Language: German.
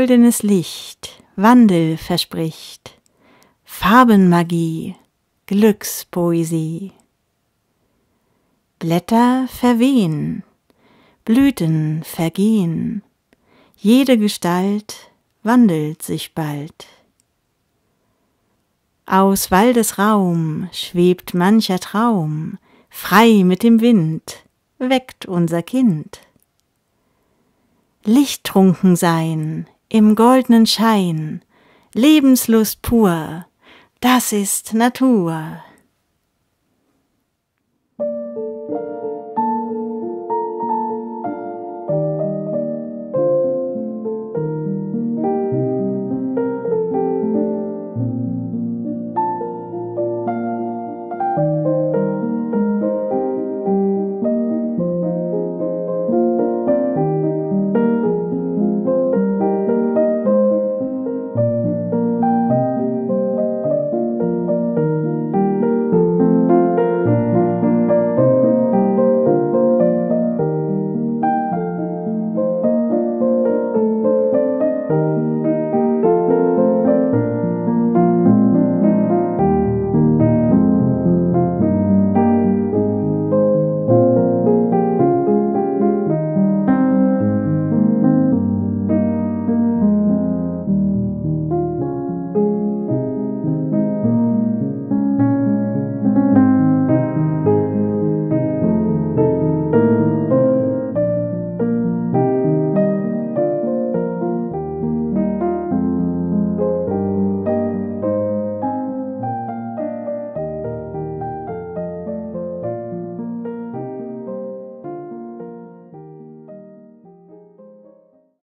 goldenes Licht Wandel verspricht, Farbenmagie, Glückspoesie. Blätter verwehen, Blüten vergehen, jede Gestalt wandelt sich bald. Aus Waldes Raum schwebt mancher Traum, frei mit dem Wind, weckt unser Kind. Lichttrunken sein, im goldnen Schein, Lebenslust pur, das ist Natur.